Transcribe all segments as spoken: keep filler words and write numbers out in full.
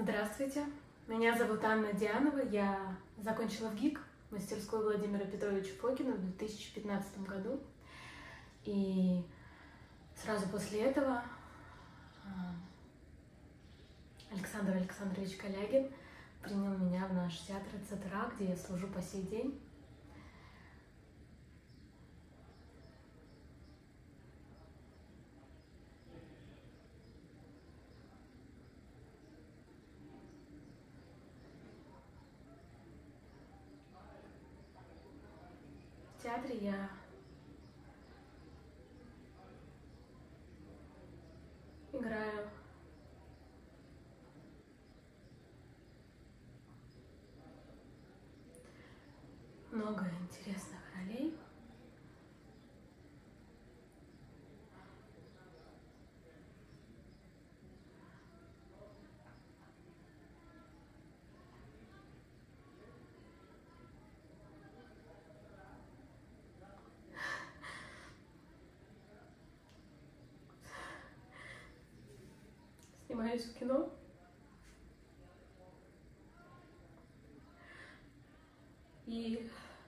Здравствуйте, меня зовут Анна Дианова, я закончила в ГИК, мастерскую Владимира Петровича Фокина в две тысячи пятнадцатом году. И сразу после этого Александр Александрович Калягин принял меня в наш театр ЦТРА, где я служу по сей день. В театре я играю много интересных ролей. Снимаюсь в кино. И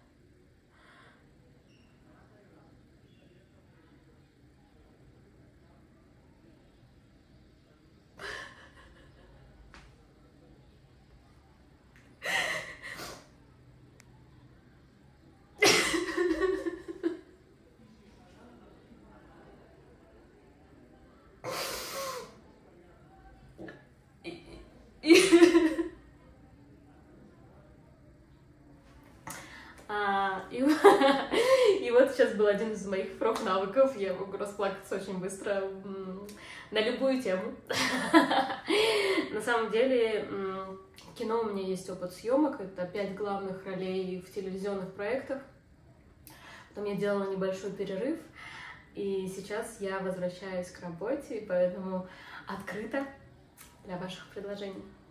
А, и, и вот сейчас был один из моих профнавыков, я могу расплакаться очень быстро на любую тему. На самом деле, в кино у меня есть опыт съемок, это пять главных ролей в телевизионных проектах. Потом я делала небольшой перерыв, и сейчас я возвращаюсь к работе, поэтому открыта для ваших предложений.